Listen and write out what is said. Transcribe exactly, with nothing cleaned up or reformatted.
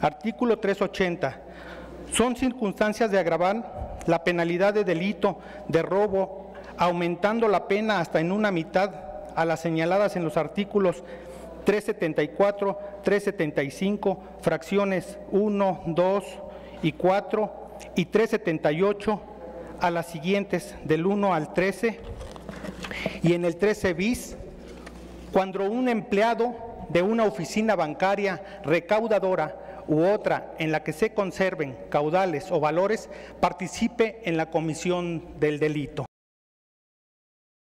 Artículo trescientos ochenta. Son circunstancias de agravar la penalidad de delito de robo, aumentando la pena hasta en una mitad a las señaladas en los artículos trescientos setenta y cuatro, trescientos setenta y cinco, fracciones uno, dos y cuatro y trescientos setenta y ocho, a las siguientes del uno al trece, y en el trece bis, cuando un empleado de una oficina bancaria recaudadora u otra en la que se conserven caudales o valores participe en la comisión del delito.